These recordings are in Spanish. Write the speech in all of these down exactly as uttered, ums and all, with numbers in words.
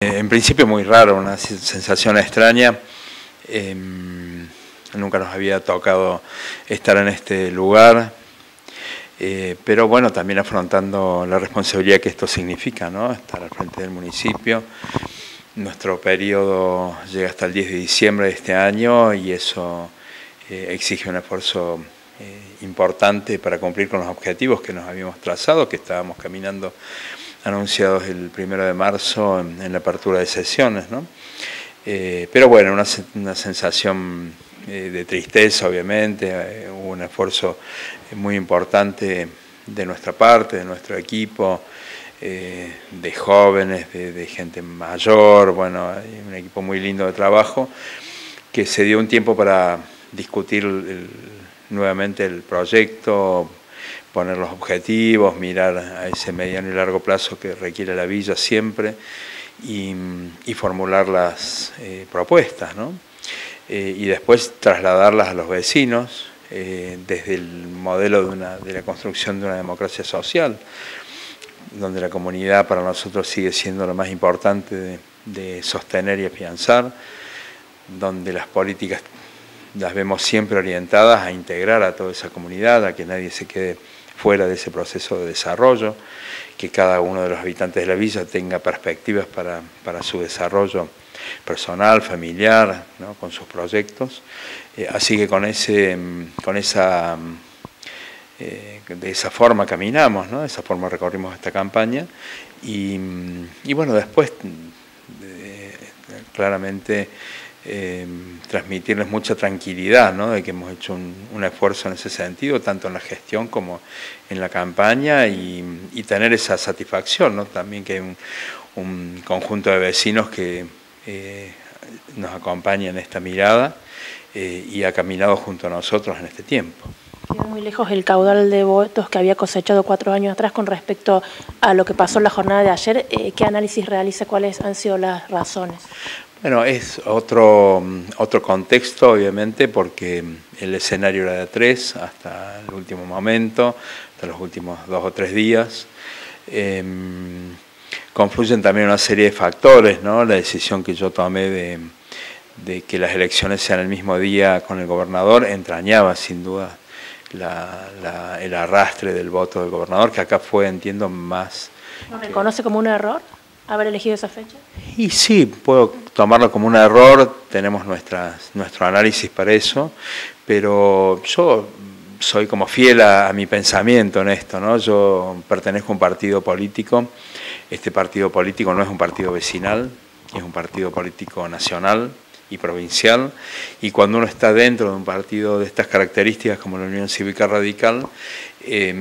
En principio muy raro, una sensación extraña. Eh, nunca nos había tocado estar en este lugar, eh, pero bueno, también afrontando la responsabilidad que esto significa, ¿no? Estar al frente del municipio. Nuestro periodo llega hasta el diez de diciembre de este año y eso eh, exige un esfuerzo eh, importante para cumplir con los objetivos que nos habíamos trazado, que estábamos caminando anunciados el primero de marzo en, en la apertura de sesiones, ¿no? Eh, pero bueno, una, una sensación eh, de tristeza, obviamente, eh, hubo un esfuerzo muy importante de nuestra parte, de nuestro equipo, eh, de jóvenes, de, de gente mayor, bueno, hay un equipo muy lindo de trabajo, que se dio un tiempo para discutir el, nuevamente el proyecto, poner los objetivos, mirar a ese mediano y largo plazo que requiere la villa siempre y, y formular las eh, propuestas, ¿no? Eh, y después trasladarlas a los vecinos eh, desde el modelo de, una, de la construcción de una democracia social, donde la comunidad para nosotros sigue siendo lo más importante de, de sostener y afianzar, donde las políticas las vemos siempre orientadas a integrar a toda esa comunidad, a que nadie se quede fuera de ese proceso de desarrollo, que cada uno de los habitantes de la villa tenga perspectivas para, para su desarrollo personal, familiar, ¿no? Con sus proyectos. Eh, así que con, ese, con esa, eh, de esa forma caminamos, ¿no? De esa forma recorrimos esta campaña y, y bueno, después eh, claramente Eh, transmitirles mucha tranquilidad, ¿no? De que hemos hecho un, un esfuerzo en ese sentido, tanto en la gestión como en la campaña y, y tener esa satisfacción, ¿no? También que hay un, un conjunto de vecinos que eh, nos acompaña en esta mirada eh, y ha caminado junto a nosotros en este tiempo. Queda muy lejos el caudal de votos que había cosechado cuatro años atrás con respecto a lo que pasó en la jornada de ayer. Eh, ¿Qué análisis realiza? ¿Cuáles han sido las razones? Bueno, es otro, otro contexto, obviamente, porque el escenario era de tres hasta el último momento, hasta los últimos dos o tres días. Eh, confluyen también una serie de factores, ¿no? La decisión que yo tomé de, de que las elecciones sean el mismo día con el gobernador entrañaba, sin duda, la, la, el arrastre del voto del gobernador, que acá fue, entiendo, más... ¿Lo reconoce como un error haber elegido esa fecha? Y sí, puedo tomarlo como un error, tenemos nuestras, nuestro análisis para eso, pero yo soy como fiel a, a mi pensamiento en esto, ¿no? Yo pertenezco a un partido político, este partido político no es un partido vecinal, es un partido político nacional y provincial, y cuando uno está dentro de un partido de estas características como la Unión Cívica Radical, eh,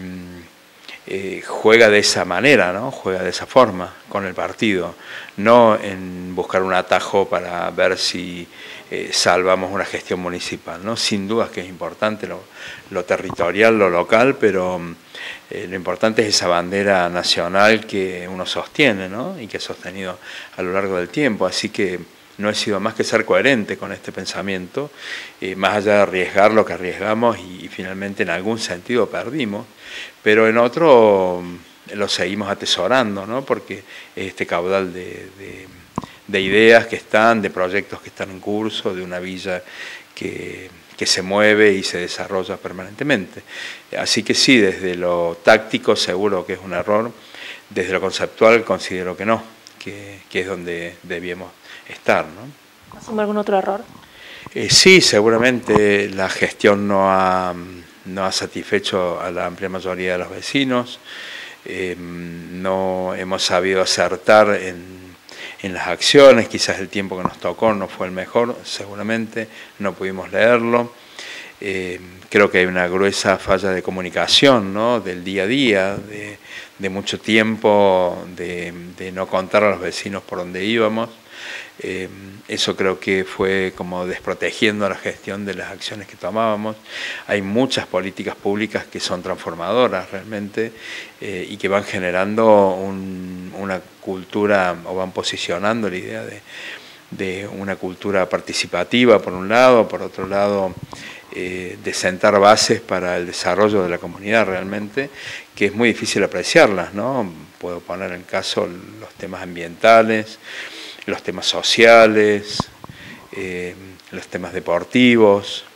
Eh, juega de esa manera, ¿no? Juega de esa forma con el partido, no en buscar un atajo para ver si eh, salvamos una gestión municipal, ¿no? Sin duda que es importante lo, lo territorial, lo local, pero eh, lo importante es esa bandera nacional que uno sostiene, ¿no? Y que ha sostenido a lo largo del tiempo, así que no he sido más que ser coherente con este pensamiento, eh, más allá de arriesgar lo que arriesgamos y, y finalmente en algún sentido perdimos, pero en otro lo seguimos atesorando, ¿no? Porque este caudal de, de, de ideas que están, de proyectos que están en curso, de una villa que, que se mueve y se desarrolla permanentemente. Así que sí, desde lo táctico seguro que es un error, desde lo conceptual considero que no, que, que es donde debíamos estar, ¿no? ¿Asume algún otro error? Eh, sí, seguramente la gestión no ha, no ha satisfecho a la amplia mayoría de los vecinos, eh, no hemos sabido acertar en, en las acciones, quizás el tiempo que nos tocó no fue el mejor, seguramente, no pudimos leerlo. Eh, creo que hay una gruesa falla de comunicación, ¿no? Del día a día, de, de mucho tiempo, de, de no contar a los vecinos por dónde íbamos. Eh, eso creo que fue como desprotegiendo la gestión de las acciones que tomábamos. Hay muchas políticas públicas que son transformadoras realmente eh, y que van generando un, una cultura o van posicionando la idea de, de una cultura participativa por un lado, por otro lado eh, de sentar bases para el desarrollo de la comunidad realmente, que es muy difícil apreciarlas, ¿no? Puedo poner en caso los temas ambientales, los temas sociales, eh, los temas deportivos,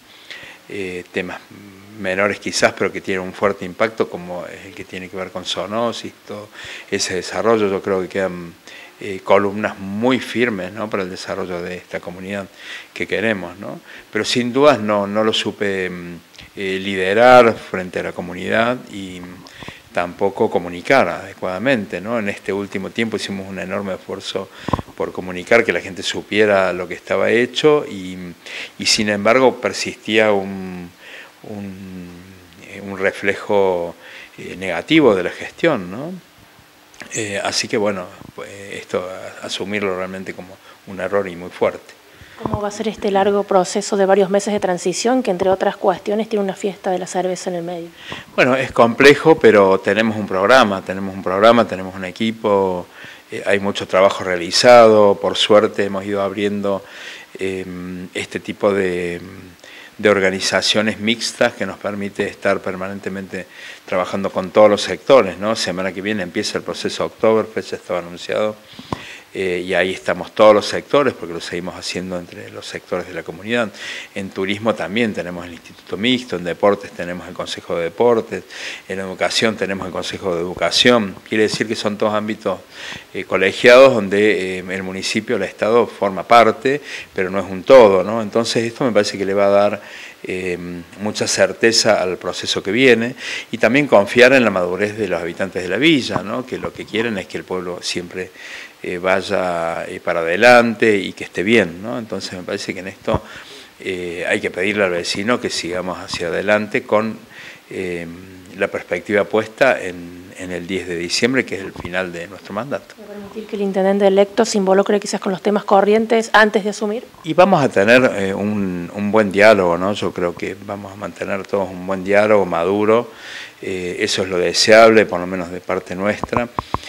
eh, temas menores quizás, pero que tienen un fuerte impacto, como es el que tiene que ver con zoonosis, todo ese desarrollo. Yo creo que quedan eh, columnas muy firmes, ¿no?, para el desarrollo de esta comunidad que queremos, ¿no? Pero sin dudas no, no lo supe eh, liderar frente a la comunidad y tampoco comunicar adecuadamente, ¿no? En este último tiempo hicimos un enorme esfuerzo por comunicar, que la gente supiera lo que estaba hecho, y, y sin embargo persistía un, un, un reflejo eh, negativo de la gestión, ¿no? Eh, así que bueno, pues esto asumirlo realmente como un error y muy fuerte. ¿Cómo va a ser este largo proceso de varios meses de transición, que entre otras cuestiones tiene una fiesta de la cerveza en el medio? Bueno, es complejo, pero tenemos un programa, tenemos un programa, tenemos un equipo, eh, hay mucho trabajo realizado, por suerte hemos ido abriendo eh, este tipo de, de organizaciones mixtas que nos permite estar permanentemente trabajando con todos los sectores, ¿no? Semana que viene empieza el proceso Oktoberfest, ya estaba anunciado. Eh, y ahí estamos todos los sectores, porque lo seguimos haciendo entre los sectores de la comunidad. En turismo también tenemos el Instituto Mixto, en deportes tenemos el Consejo de Deportes, en educación tenemos el Consejo de Educación. Quiere decir que son todos ámbitos eh, colegiados donde eh, el municipio, el Estado forma parte, pero no es un todo, ¿no? Entonces esto me parece que le va a dar eh, mucha certeza al proceso que viene, y también confiar en la madurez de los habitantes de la villa, ¿no?, que lo que quieren es que el pueblo siempre Eh, vaya eh, para adelante y que esté bien, ¿no? Entonces me parece que en esto eh, hay que pedirle al vecino que sigamos hacia adelante con eh, la perspectiva puesta en, en el diez de diciembre, que es el final de nuestro mandato. ¿Va a permitir que el intendente electo se involucre quizás con los temas corrientes antes de asumir? Y vamos a tener eh, un, un buen diálogo, ¿no? Yo creo que vamos a mantener todos un buen diálogo maduro, eh, eso es lo deseable, por lo menos de parte nuestra.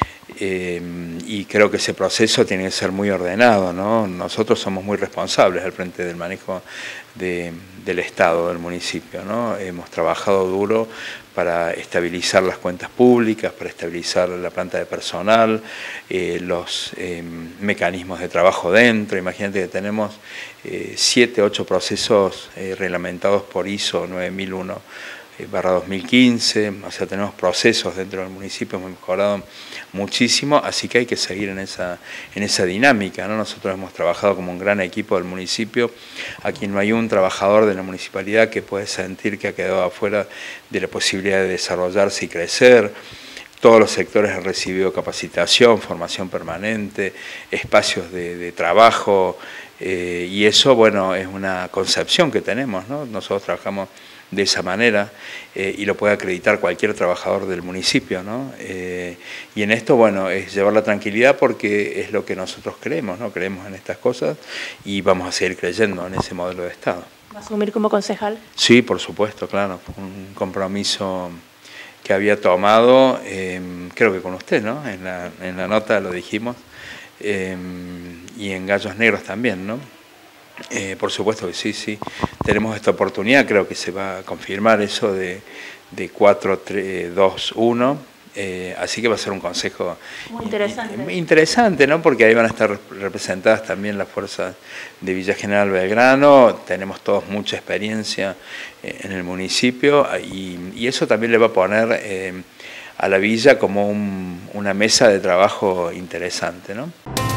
Eh, y creo que ese proceso tiene que ser muy ordenado, ¿no? Nosotros somos muy responsables al frente del manejo de, del Estado, del municipio, ¿no? Hemos trabajado duro para estabilizar las cuentas públicas, para estabilizar la planta de personal, eh, los eh, mecanismos de trabajo dentro. Imagínate que tenemos eh, siete, ocho procesos eh, reglamentados por I S O nueve mil uno barra dos mil quince, o sea, tenemos procesos dentro del municipio, hemos mejorado muchísimo, así que hay que seguir en esa, en esa dinámica, ¿no? Nosotros hemos trabajado como un gran equipo del municipio, aquí no hay un trabajador de la municipalidad que puede sentir que ha quedado afuera de la posibilidad de desarrollarse y crecer. Todos los sectores han recibido capacitación, formación permanente, espacios de, de trabajo, eh, y eso, bueno, es una concepción que tenemos, ¿no? Nosotros trabajamos de esa manera eh, y lo puede acreditar cualquier trabajador del municipio, ¿no? Eh, y en esto, bueno, es llevar la tranquilidad porque es lo que nosotros creemos, ¿no? Creemos en estas cosas y vamos a seguir creyendo en ese modelo de Estado. ¿Va a asumir como concejal? Sí, por supuesto, claro, un compromiso que había tomado, eh, creo que con usted, ¿no? En la, en la nota lo dijimos, eh, y en Gallos Negros también, ¿no? Eh, por supuesto que sí, sí, tenemos esta oportunidad, creo que se va a confirmar eso de, de cuatro, tres, dos, uno, eh, así que va a ser un consejo muy interesante. In, interesante, ¿no? Porque ahí van a estar representadas también las fuerzas de Villa General Belgrano, tenemos todos mucha experiencia eh, en el municipio y, y eso también le va a poner eh, a la villa como un, una mesa de trabajo interesante, ¿no?